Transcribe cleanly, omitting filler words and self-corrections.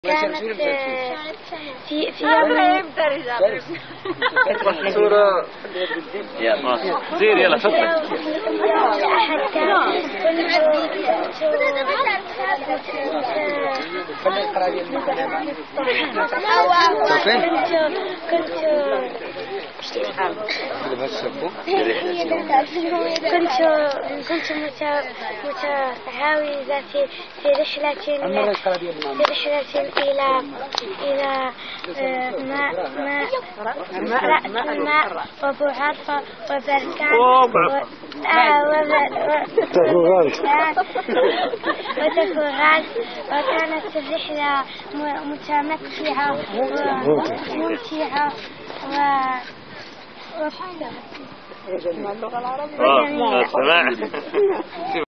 كانت في يوم صورة زير يلا أحد كنت متعاوزة في رحلة إلى ماء وبعاث وبركان وتفرغات، وكانت الرحلة متمتعة وممتعة وجميلة.